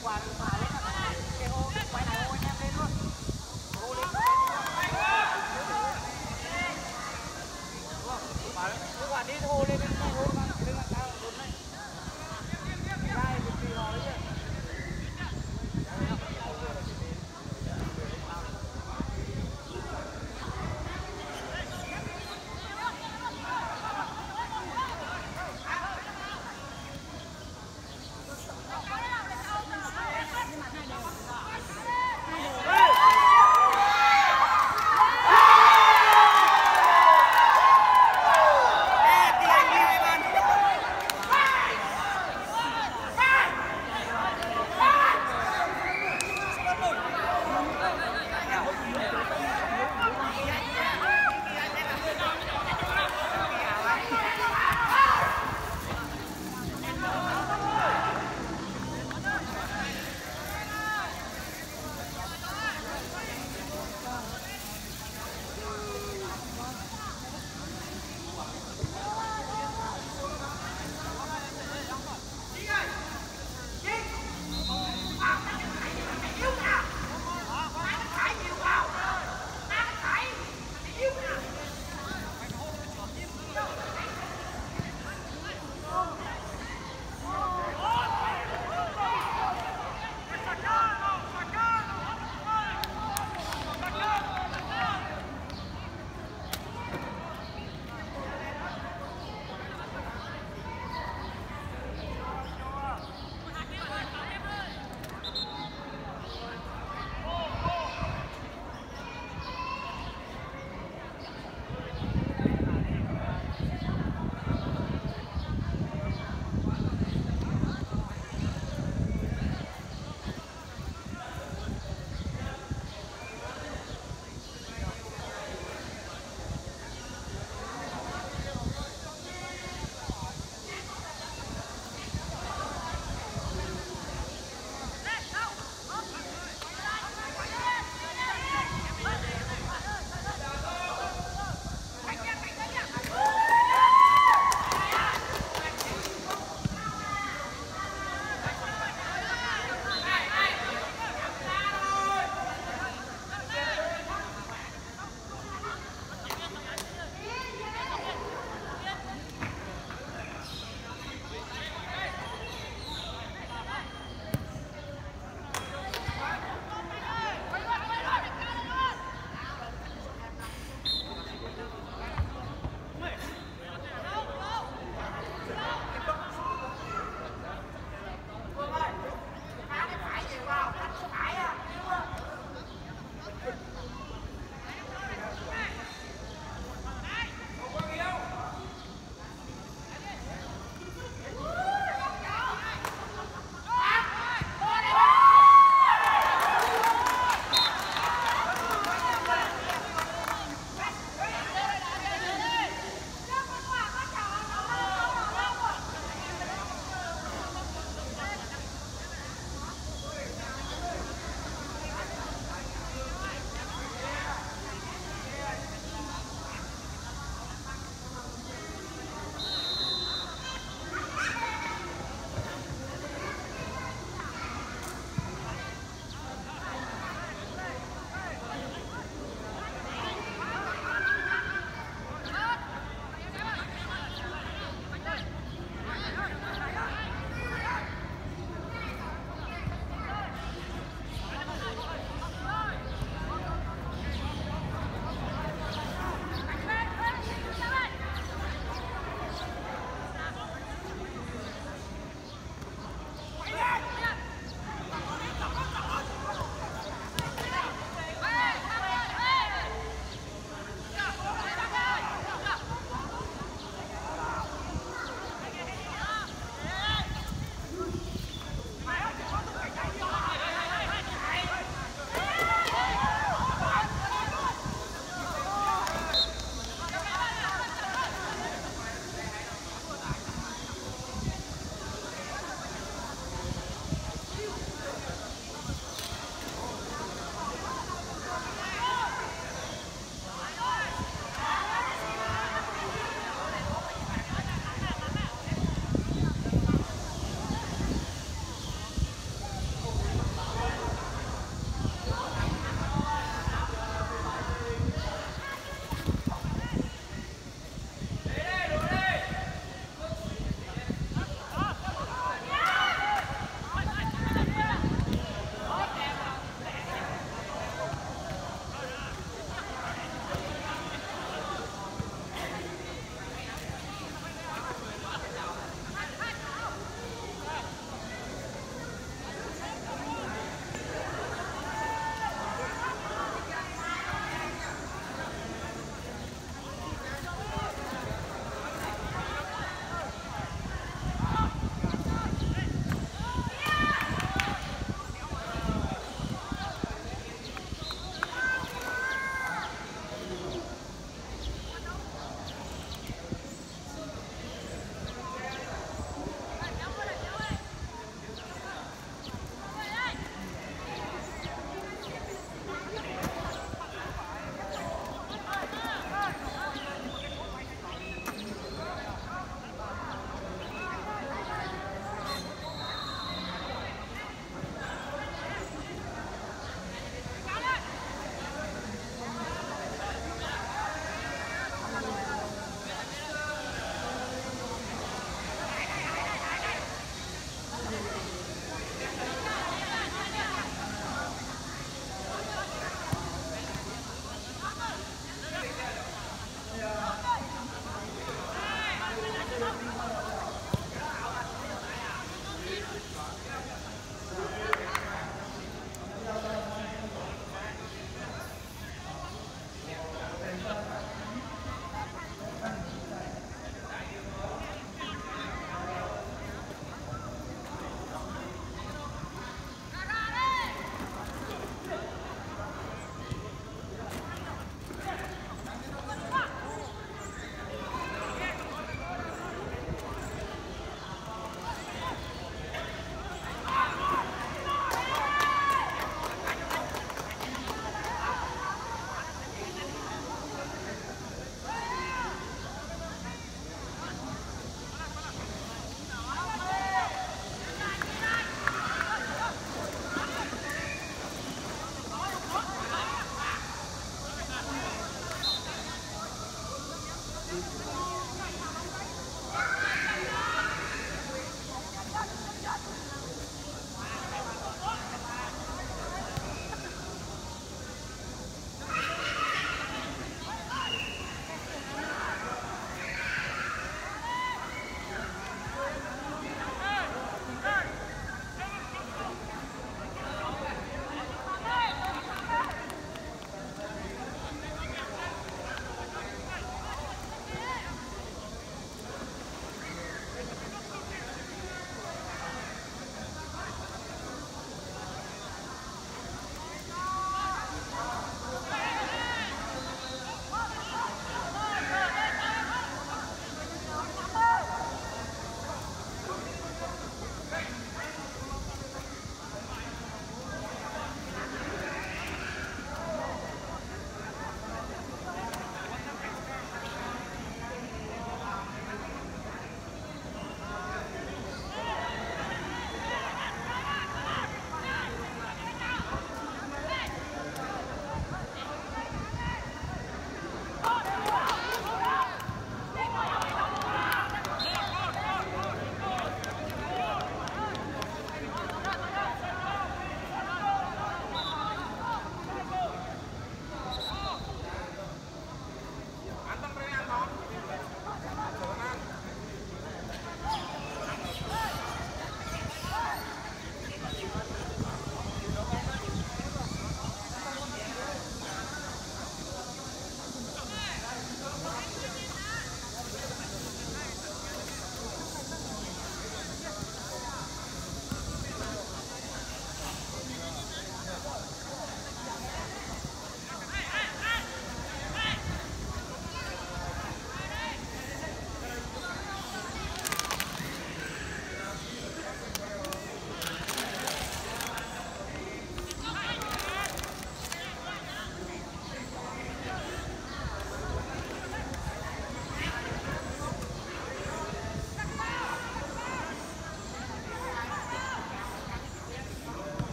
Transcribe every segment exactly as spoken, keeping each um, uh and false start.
Hãy subscribe cho kênh Ghiền Mì Gõ để không bỏ lỡ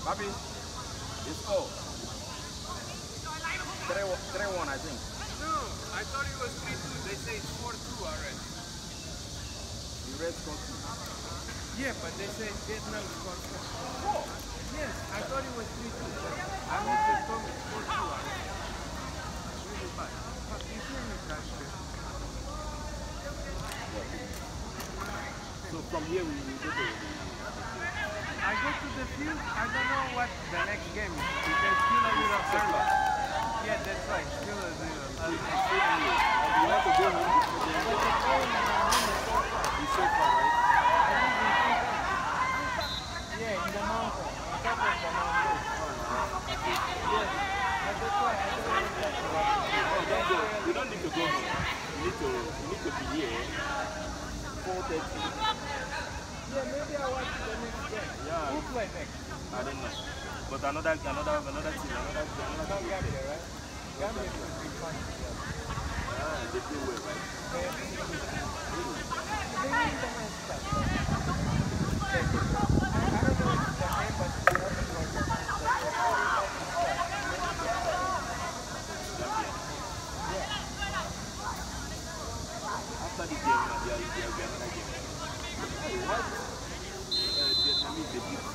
Papi, it's four. Three, three one, I think. No, I thought it was three two. They say it's four two already. You read score two. Yeah, but they say Vietnam scored four. Four? Yes, I thought it was three two. I missed the score it's four two already. Really bad. But you hear me, Pastor? So from here we will go to the... I go to the field, I don't know what the next game is, because still a little early. Yeah, that's right, still a little early. You have to go home. But the phone in my room is so far. It's so far, right? I live in Xinzhuang. Yeah, in the mountain, on top of the mountain. Yes, but that's why I don't know exactly what to do. Oh, don't go. You don't need to go home. You need to, you need to be here. four thirty. Yeah, maybe I'll watch the next game. Yeah. Who play next? I don't know. But another, another, another team, another team, another team. Gambia, right? Gambia should be fun. Ah, they play well, right? They have to do it. They win the match stuff. I, I don't know if the game, but the other was the match stuff. Yeah. After the game, there will be another game. Hey, what? Uh, Vietnamese, they beat.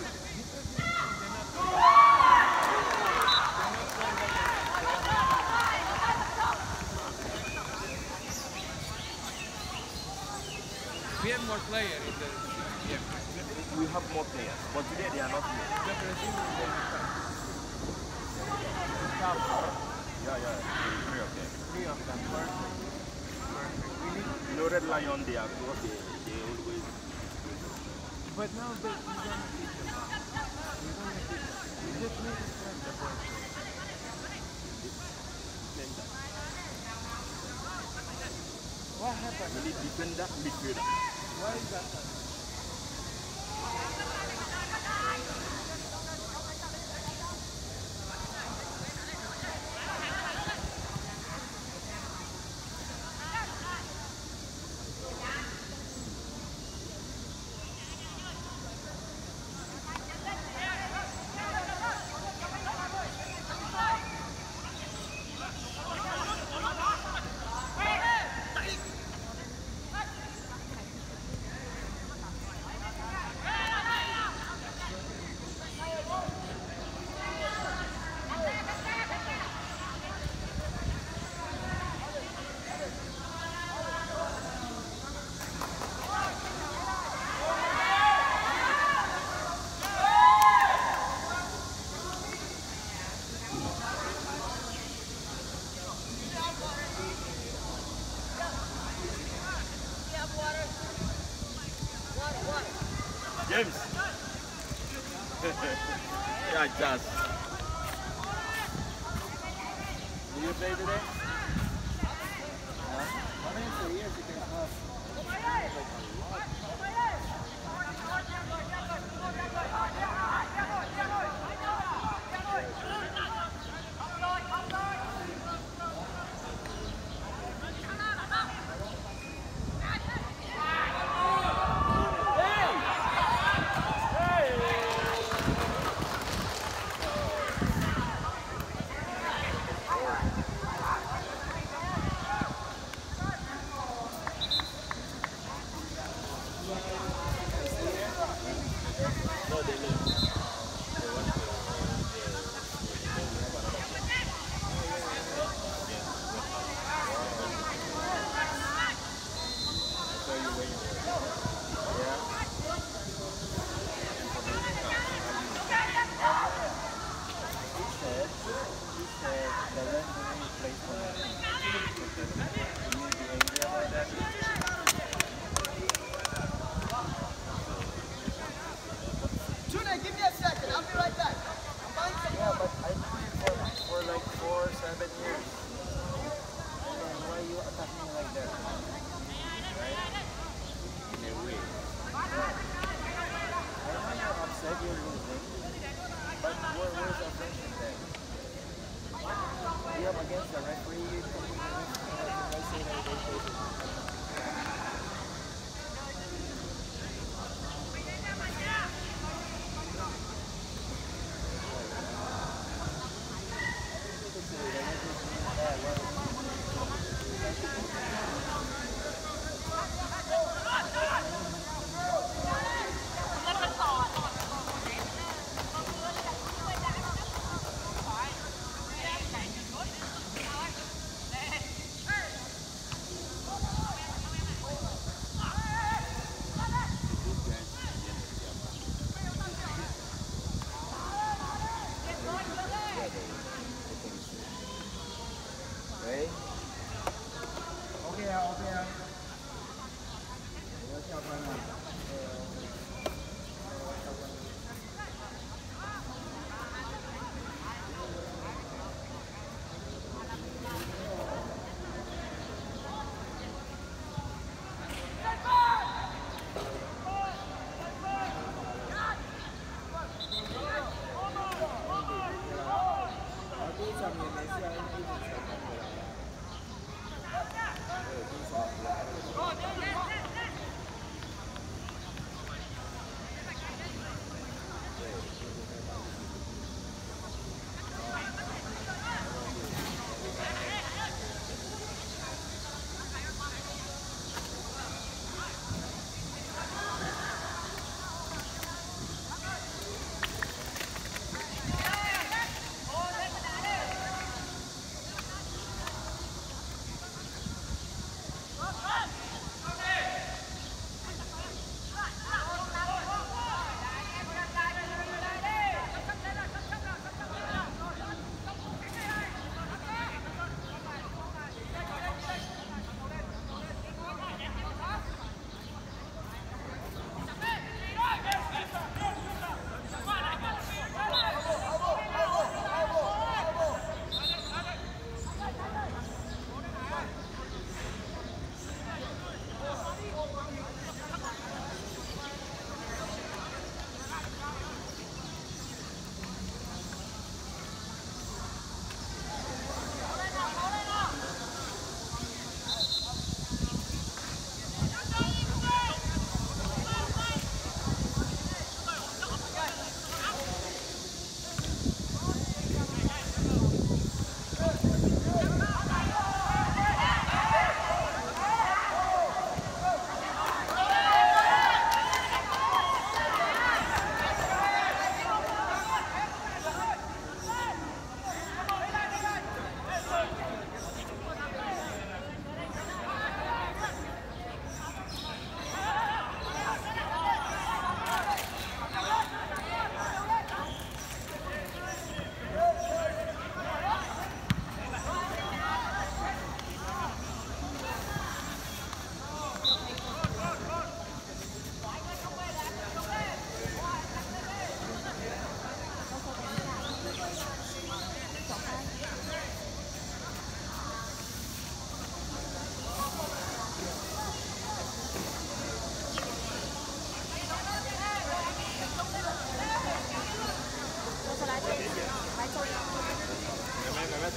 We have more players in the game. We have more players, but today they are not here. The Brazil is the Yeah, yeah, three of them. three of them. Perfect. Perfect. We need, You know, Red Lion, they are good, they, they always. but now that we're gonna teach them. We're gonna teach them. We just need to send the boys. Defender. What happened? We need defender, midfielder. Why is that? James. Yeah, just. Do you play today? Huh? What is the years you can have?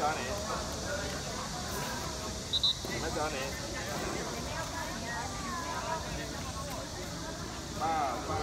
找你，没找你，爸爸。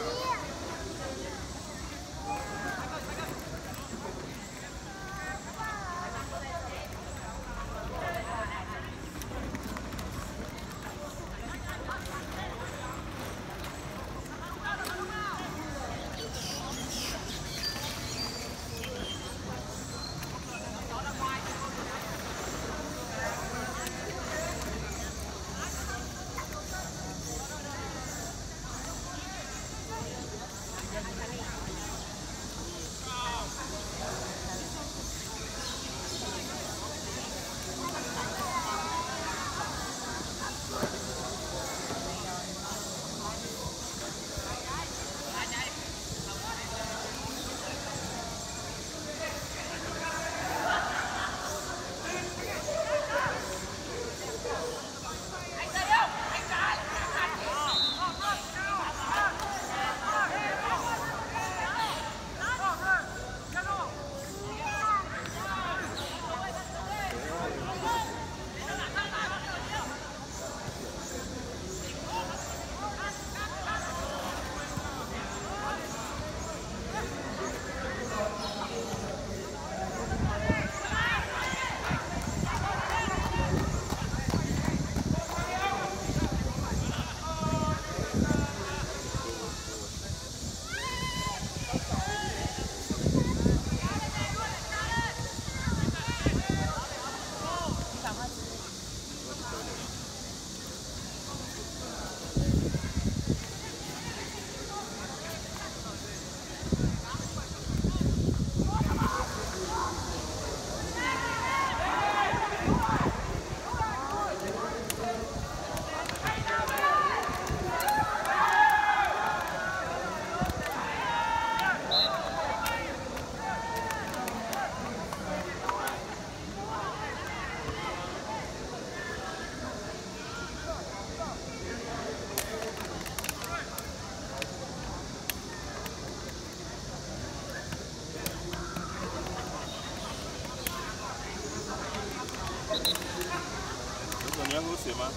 你要喝水吗？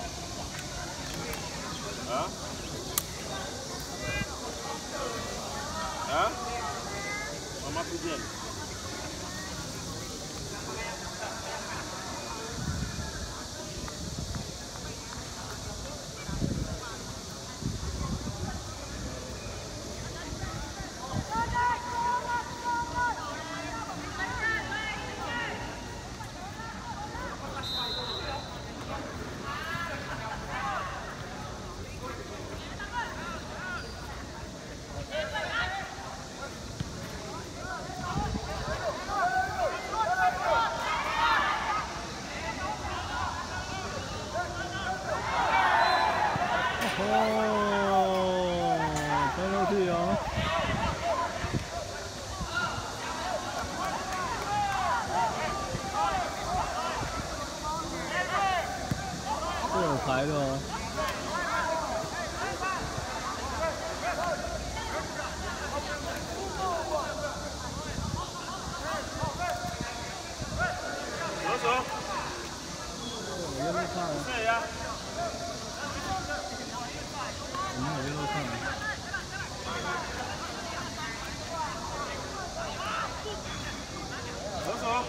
啊？啊？妈妈不见。 排的哦。 左手。 我又没看。 对呀。 我们我又没看。 左手。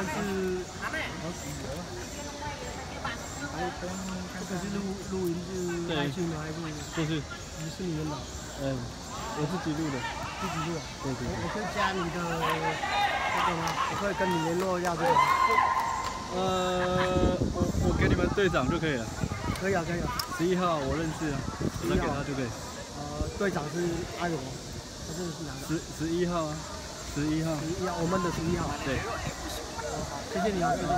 是好几个。这个是录录音是拍镜的还是？ 不是， 你是你们的？ 嗯，我自己录的。 自己录啊？ 对对对。 我可以加你的那个吗？我可以跟你联络一下这个。 呃，我我给你们队长就可以了。 可以啊，可以啊。 十一号我认识啊，我再给他就可以。 呃，队长是阿勇，他这个是哪个？ 十十一号啊，十一号。 十一号，我们的十一号。 对。 好，谢谢你啊，谢谢。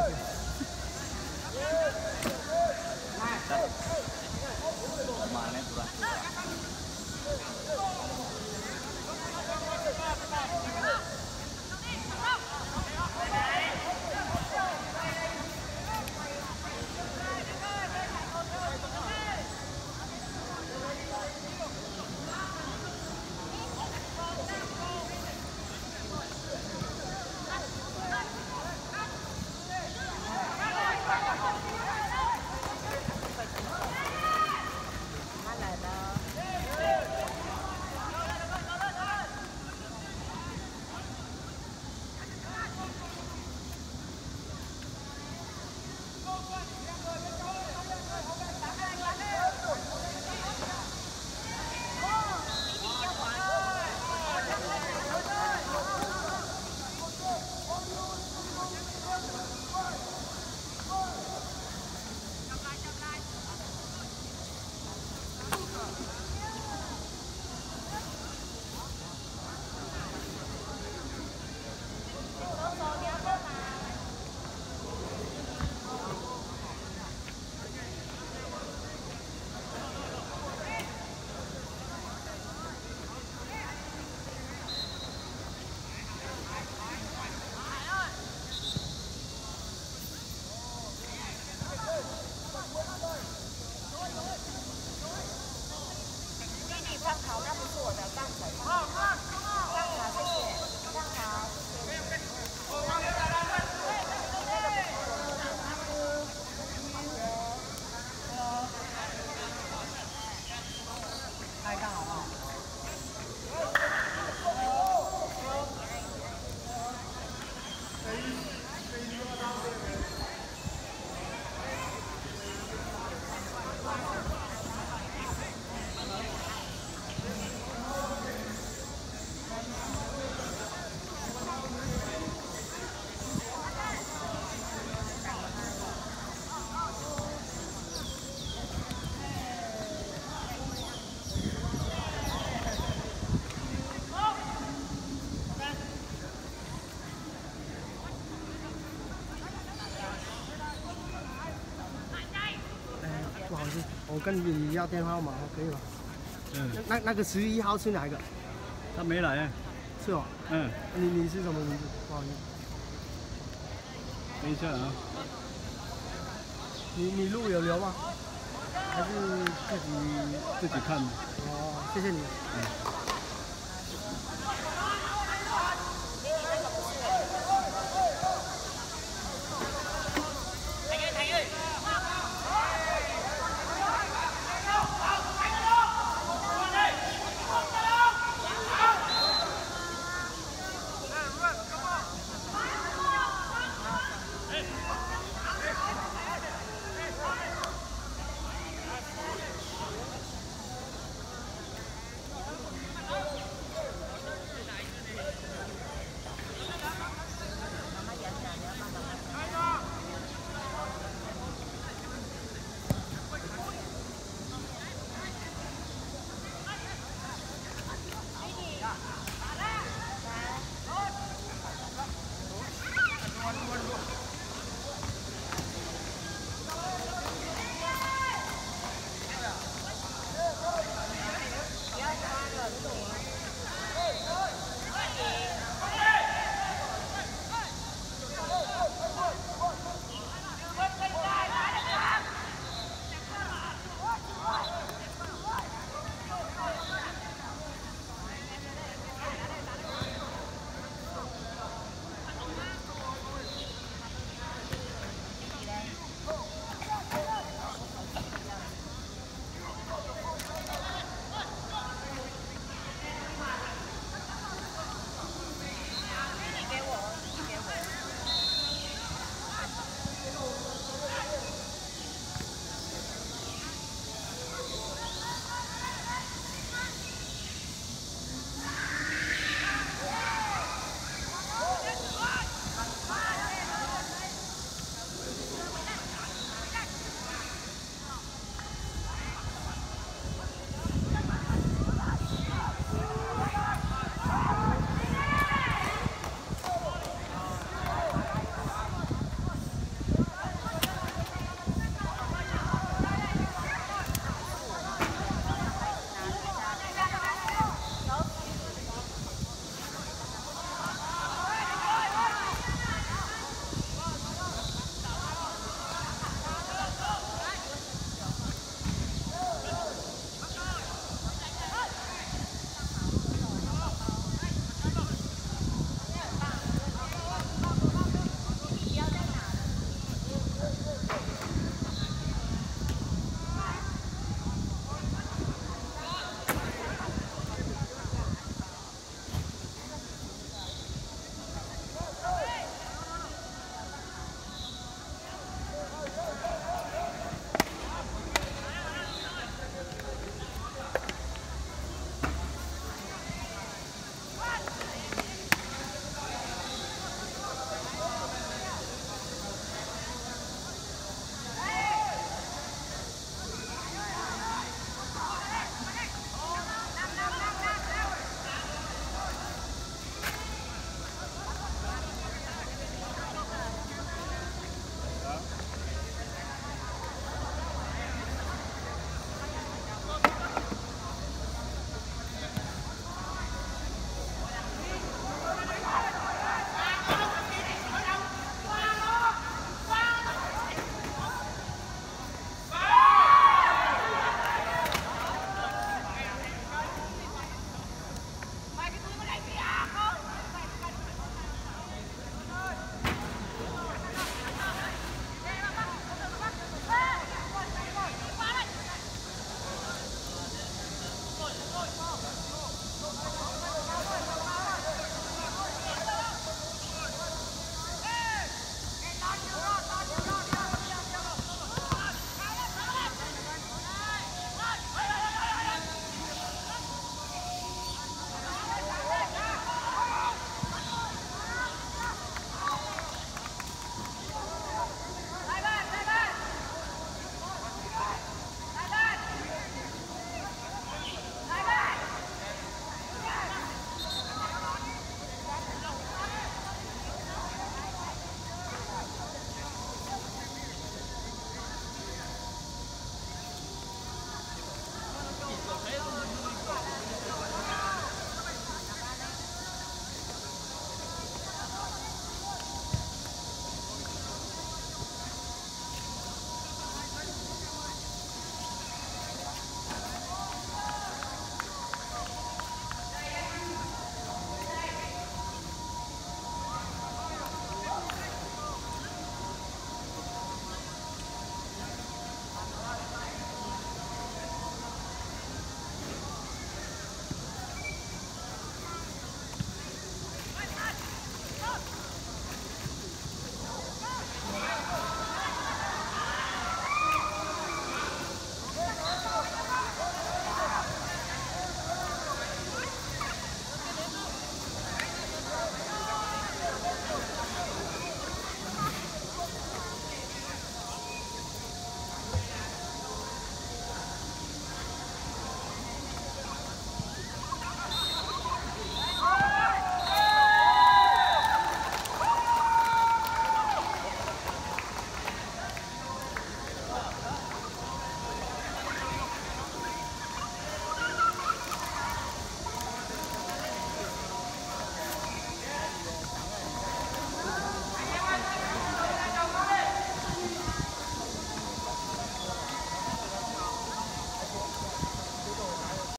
不好意思，我跟你要电话号码，可以吗？嗯。那那个十一号是哪一个？ 他没来。 是哦。嗯。你你是什么名字？不好意思。 等一下啊。 你你录有留吗？还是自己自己看的？ 哦，谢谢你。嗯。